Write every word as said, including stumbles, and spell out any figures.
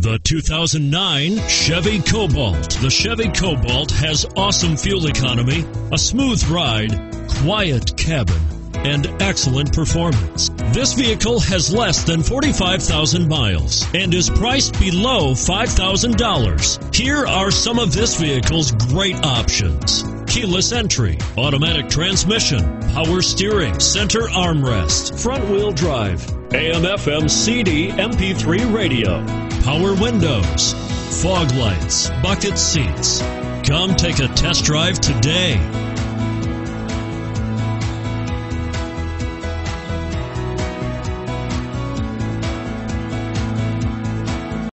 The two thousand nine Chevy Cobalt. The Chevy Cobalt has awesome fuel economy, a smooth ride, quiet cabin, and excellent performance. This vehicle has less than forty-five thousand miles and is priced below five thousand dollars. Here are some of this vehicle's great options: keyless entry, automatic transmission, power steering, center armrest, front wheel drive, A M F M C D M P three radio, power windows, fog lights, bucket seats. Come take a test drive today.